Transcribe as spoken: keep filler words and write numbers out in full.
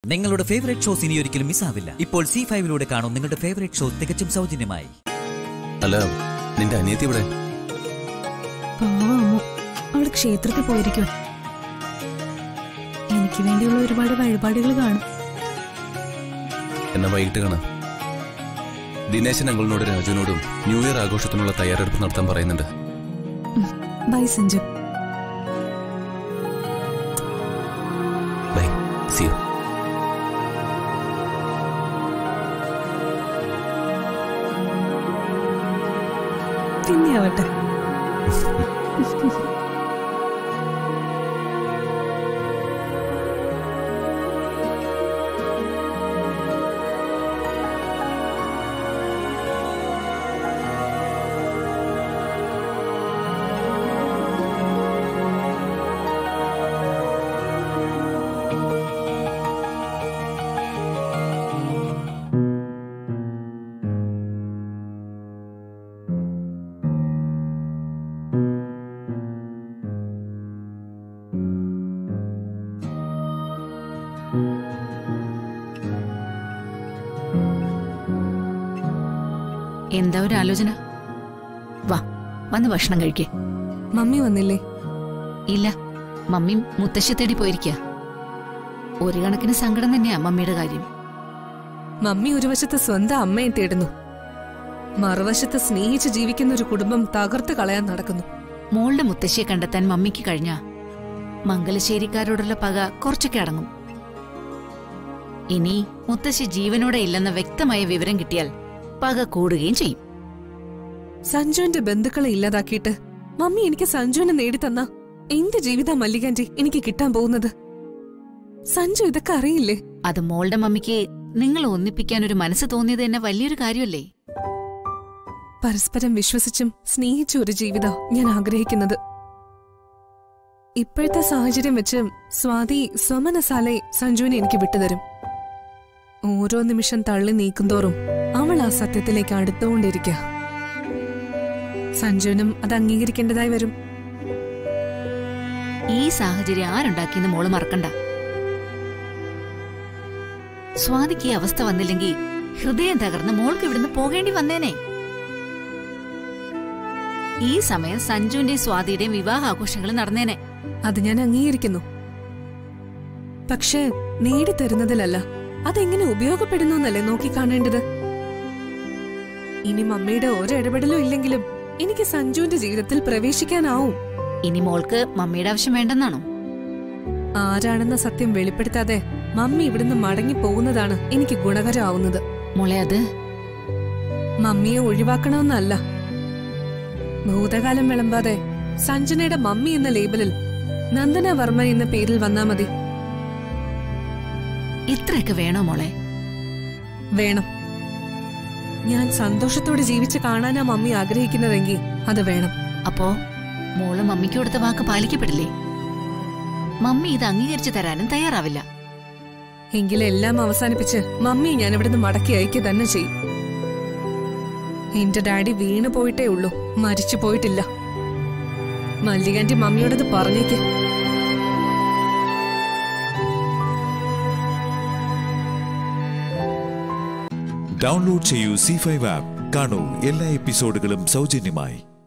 നിങ്ങളുടെ favourite shows ഇനി ഒരിക്കലും മിസ്സാവില്ല. ഇപ്പോൾ സി ഫൈവിലൂടെ കാണും നിങ്ങളുടെ ഫേവറേറ്റ് ഷോ തികച്ചും സൗജന്യമായി. അല്ല, നിന്റെ അനിയത്തി ഇവിടെ? അവള് ക്ഷേത്രത്തിൽ പോയിരിക്കും. എനിക്ക് വേണ്ടിയുള്ള ഒരുപാട് വഴിപാടുകൾ കാണും. എന്നാ വൈകിട്ട് കാണാം. ദിനേശൻ അങ്കിളിനോട് രാജുവിനോടും ന്യൂ ഇയർ ആഘോഷത്തിനുള്ള തയ്യാറെടുപ്പ് നടത്താൻ പറയുന്നുണ്ട്. Bye Sanju. Bye. See you. പിന്നെ ആവട്ടെ. എന്താ ഒരു ആലോചന? വാ, വന്ന് ഭക്ഷണം കഴിക്കേ. മമ്മി വന്നില്ലേ? ഇല്ല, മമ്മി മുത്തശ്ശി തേടി പോയിരിക്കുക. ഒരു കണക്കിന് സങ്കടം തന്നെയാ മമ്മിയുടെ കാര്യം. മമ്മി ഒരു വശത്ത് സ്വന്തം അമ്മയെ തേടുന്നു, മറുവശത്ത് സ്നേഹിച്ച് ജീവിക്കുന്ന ഒരു കുടുംബം തകർത്ത് കളയാൻ നടക്കുന്നു. മോളുടെ മുത്തശ്ശിയെ കണ്ടെത്താൻ മമ്മിക്ക് കഴിഞ്ഞ മംഗലശ്ശേരിക്കാരോടുള്ള പക കുറച്ചൊക്കെ അടങ്ങും. ഇനി മുത്തശ്ശി ജീവനോടെ ഇല്ലെന്ന വ്യക്തമായ വിവരം കിട്ടിയാൽ പക കൂടുകയും ചെയ്യും. സഞ്ജുവിന്റെ ബന്ധുക്കളെ ഇല്ലാതാക്കിയിട്ട് മമ്മി എനിക്ക് സഞ്ജുവിനെ നേടിത്തന്ന എന്ത് ജീവിത മല്ലികാന്റി എനിക്ക് കിട്ടാൻ പോകുന്നത്? സഞ്ജു ഇതൊക്കെ അറിയില്ലേ? അത് മോളുടെ മമ്മിക്ക് നിങ്ങൾ ഒന്നിപ്പിക്കാൻ ഒരു മനസ്സ് തോന്നിയത് തന്നെ വലിയൊരു കാര്യമല്ലേ? പരസ്പരം വിശ്വസിച്ചും സ്നേഹിച്ച ഒരു ജീവിതം ഞാൻ ആഗ്രഹിക്കുന്നത്. ഇപ്പോഴത്തെ സാഹചര്യം വെച്ച് സ്വാതി സ്വമനസാലെ സഞ്ജുവിനെ എനിക്ക് വിട്ടുതരും. ഓരോ നിമിഷം തള്ളി നീക്കുന്തോറും അവൾ ആ സത്യത്തിലേക്ക് അടുത്തുകൊണ്ടിരിക്കുക. സഞ്ജുവിനും അത് അംഗീകരിക്കേണ്ടതായി വരും. ഈ സാഹചര്യം ആരുണ്ടാക്കിയെന്ന് മോള് മറക്കണ്ട. സ്വാതിക്ക് ഈ അവസ്ഥ വന്നില്ലെങ്കിൽ ഹൃദയം തകർന്ന് മോൾക്ക് ഇവിടുന്ന് പോകേണ്ടി വന്നേനെ. ഈ സമയം സഞ്ജുവിന്റെയും സ്വാതിയുടെയും വിവാഹാഘോഷങ്ങൾ നടന്നേനെ. അത് ഞാൻ അംഗീകരിക്കുന്നു. പക്ഷെ നേടിത്തരുന്നതിലല്ല, അതെങ്ങനെ ഉപയോഗപ്പെടുന്നു എന്നല്ലേ നോക്കിക്കാണേണ്ടത്. ഇനി മമ്മിയുടെ ഓരോ ഇടപെടലും ഇല്ലെങ്കിലും എനിക്ക് സഞ്ജുവിന്റെ ജീവിതത്തിൽ പ്രവേശിക്കാനാവും. ഇനി മോൾക്ക് മമ്മിയുടെ ആവശ്യം വേണ്ടെന്നാണോ? ആരാണെന്ന സത്യം വെളിപ്പെടുത്താതെ മമ്മി ഇവിടുന്ന് മടങ്ങി പോകുന്നതാണ് എനിക്ക് ഗുണകരമാവുന്നത്. മോളെ, അത് മമ്മിയെ ഒഴിവാക്കണമെന്നല്ല. ഭൂതകാലം വിളമ്പാതെ സഞ്ജനയുടെ മമ്മി എന്ന ലേബലിൽ നന്ദന വർമ്മ എന്ന പേരിൽ വന്നാ മതി. ഇത്രയൊക്കെ വേണോ മോളെ? വേണം. ഞാൻ സന്തോഷത്തോടെ ജീവിച്ച് കാണാനാ മമ്മി ആഗ്രഹിക്കുന്നതെങ്കിൽ അത് വേണം. അപ്പോ മോള് മമ്മിക്ക് കൊടുത്ത വാക്ക് പാലിക്കപ്പെടില്ലേ? മമ്മി ഇത് അംഗീകരിച്ചു തരാനും തയ്യാറാവില്ല. എങ്കിലെല്ലാം അവസാനിപ്പിച്ച് മമ്മി ഞാൻ ഇവിടുന്ന് മടക്കി അയക്കുക തന്നെ ചെയ്യും. എന്റെ ഡാഡി വീണു പോയിട്ടേ ഉള്ളൂ, മരിച്ചു പോയിട്ടില്ല. മല്ലികാന്റി മമ്മിയോടത് പറഞ്ഞേക്ക്. ഡൗൺലോഡ് ചെയ്യൂ സി ഫൈവ് ആപ്പ്. കാണൂ എല്ലാ എപ്പിസോഡുകളും സൗജന്യമായി.